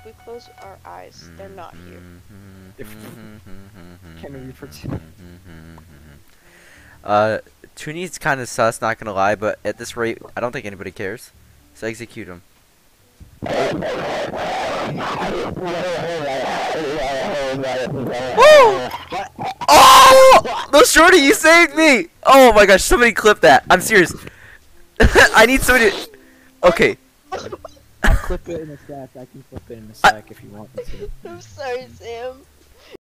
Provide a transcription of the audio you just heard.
if we close our eyes, they're not here. Can't really pretend. Tooney's kind of sus, not gonna lie, but at this rate, I don't think anybody cares. So execute him. Woo! Oh! No, Shorty, you saved me! Oh my gosh, somebody clip that. I'm serious. I need somebody to... Okay. I'll clip it in a sec. I can clip it in a sec if you want me to. I'm sorry, Sam.